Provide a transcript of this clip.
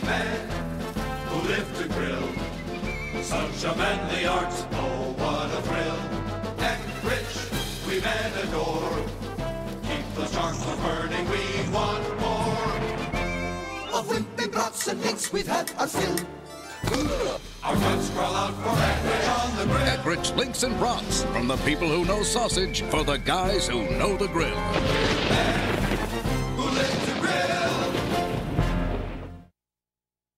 men who live to grill. Such a manly art, oh what a thrill. And rich we men adore. Keep the sharks from burning, we want more. Of wimpy brats and links we've had our fill. Our guts crawl out for Eckrich on the grill. Eckrich links and brats, from the people who know sausage for the guys who know the grill.